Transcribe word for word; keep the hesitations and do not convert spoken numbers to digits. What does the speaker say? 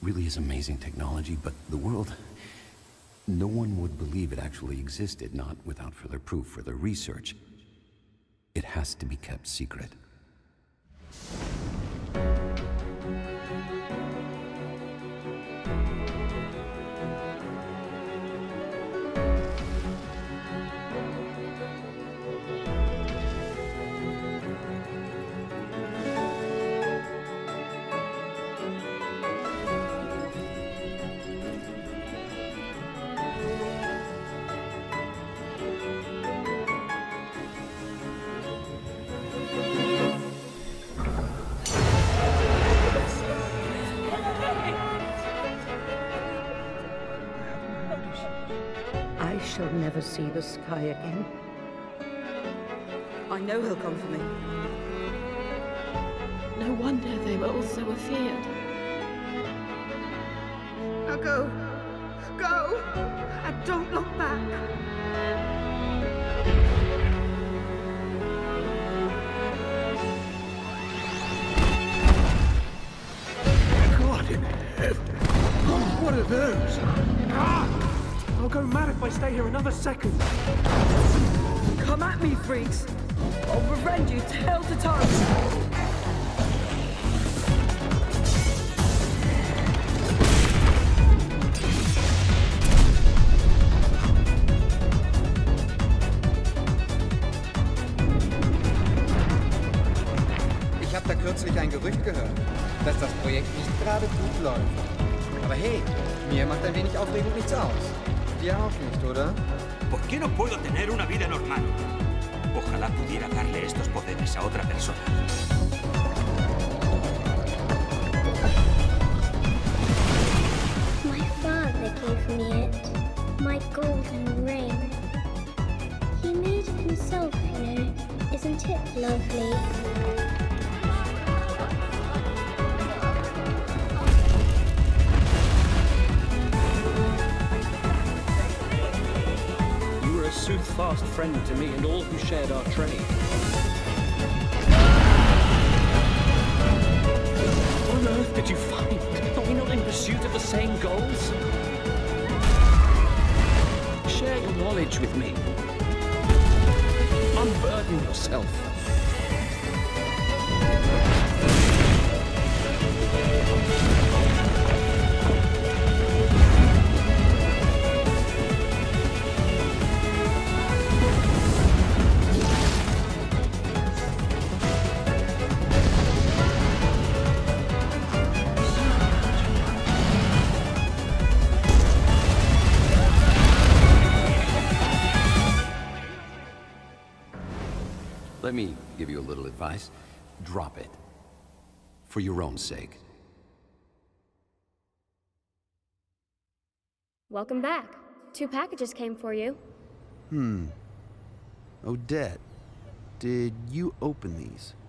really is amazing technology, but the world... No one would believe it actually existed, not without further proof, further research. It has to be kept secret. I shall never see the sky again. I know he'll come for me. No wonder they were all so afeared. Now go. Go! And don't look back. God in heaven! What are those? Ah! I'll go mad if I stay here another second. Come at me, freaks. I'll revenge you tail to toe. Ich habe da kürzlich ein Gerücht gehört, dass das Projekt nicht gerade gut läuft. Aber hey, mir macht ein wenig Aufregung nichts aus. Dir auch nicht, oder? ¿Por qué no puedo tener una vida normal? Ojalá pudiera darle estos poderes a otra persona. My father gave me it. My golden ring. He made it himself, you know. Isn't it lovely? Soothfast friend to me and all who shared our trade. What on earth did you find? Are we not in pursuit of the same goals? Share your knowledge with me. Unburden yourself. Let me give you a little advice. Drop it. For your own sake. Welcome back. Two packages came for you. Hmm. Odette, did you open these?